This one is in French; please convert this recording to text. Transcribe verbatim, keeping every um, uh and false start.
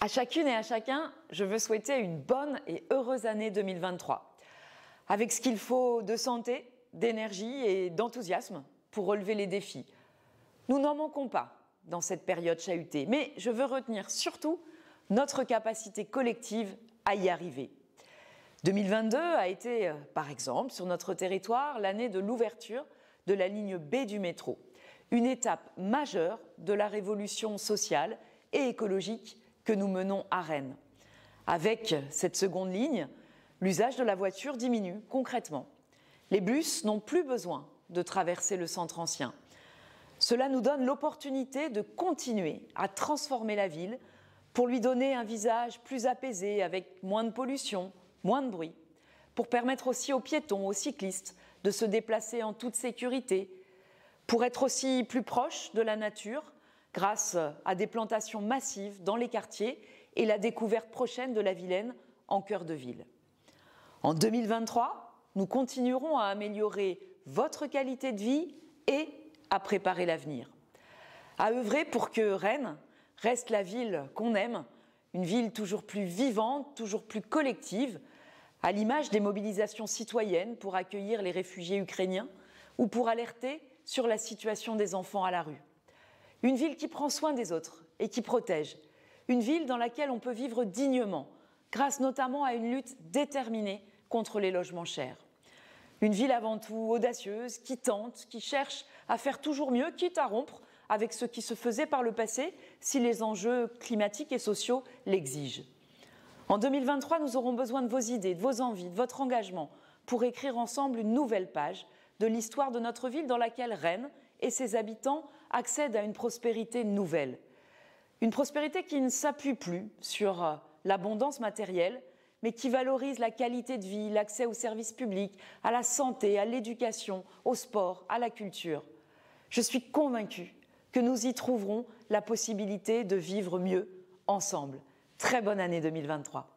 À chacune et à chacun, je veux souhaiter une bonne et heureuse année deux mille vingt-trois, avec ce qu'il faut de santé, d'énergie et d'enthousiasme pour relever les défis. Nous n'en manquons pas dans cette période chahutée, mais je veux retenir surtout notre capacité collective à y arriver. deux mille vingt-deux a été, par exemple, sur notre territoire, l'année de l'ouverture de la ligne B du métro, une étape majeure de la révolution sociale et écologique que nous menons à Rennes. Avec cette seconde ligne, l'usage de la voiture diminue concrètement. Les bus n'ont plus besoin de traverser le centre ancien. Cela nous donne l'opportunité de continuer à transformer la ville pour lui donner un visage plus apaisé, avec moins de pollution, moins de bruit, pour permettre aussi aux piétons, aux cyclistes de se déplacer en toute sécurité, pour être aussi plus proche de la nature grâce à des plantations massives dans les quartiers et la découverte prochaine de la Vilaine en cœur de ville. En deux mille vingt-trois, nous continuerons à améliorer votre qualité de vie et à préparer l'avenir, à œuvrer pour que Rennes reste la ville qu'on aime, une ville toujours plus vivante, toujours plus collective, à l'image des mobilisations citoyennes pour accueillir les réfugiés ukrainiens ou pour alerter sur la situation des enfants à la rue. Une ville qui prend soin des autres et qui protège. Une ville dans laquelle on peut vivre dignement, grâce notamment à une lutte déterminée contre les logements chers. Une ville avant tout audacieuse, qui tente, qui cherche à faire toujours mieux, quitte à rompre avec ce qui se faisait par le passé si les enjeux climatiques et sociaux l'exigent. En deux mille vingt-trois, nous aurons besoin de vos idées, de vos envies, de votre engagement pour écrire ensemble une nouvelle page de l'histoire de notre ville dans laquelle Rennes et ses habitants accèdent à une prospérité nouvelle. Une prospérité qui ne s'appuie plus sur l'abondance matérielle, mais qui valorise la qualité de vie, l'accès aux services publics, à la santé, à l'éducation, au sport, à la culture. Je suis convaincue que nous y trouverons la possibilité de vivre mieux ensemble. Très bonne année deux mille vingt-trois.